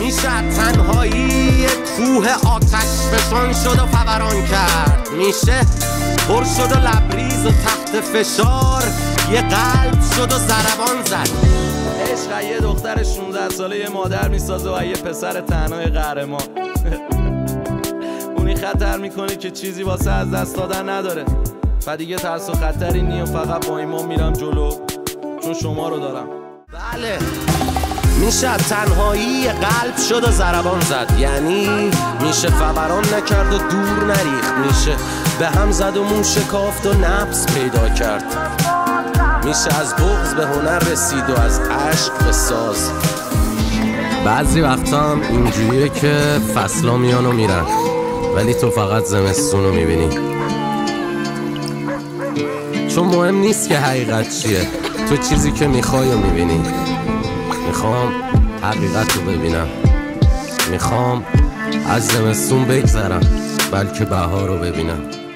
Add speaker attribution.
Speaker 1: میشه تنهایی کوه آتش فشان شد و فوران کرد، میشه پر شد و لبریز و تحت فشار یه قلب شد و ضربان زد. عشق یه دختر 16 ساله یه مادر میسازه و یه پسر تنهای قهرمان. اونی خطر میکنه که چیزی واسه از دست دادن نداره و دیگه ترس و خطری نیم، فقط با ایمان میرم جلو چون شما رو دارم. بله میشه تنهایی قلب شد و ضربان زد، یعنی میشه فوران نکرد و دور نریخت، میشه به هم زد و مون شکافت و نفس پیدا کرد، میشه از بغض به هنر رسید و از عشق به ساز. بعضی وقتا هم اینجوریه که فصلا میان و میرن ولی تو فقط زمستون رو میبینی، چون مهم نیست که حقیقت چیه، تو چیزی که میخوای رو میبینی. میخوام حقیقت رو ببینم، میخوام از زمستون بگذرم بلکه بهار رو ببینم.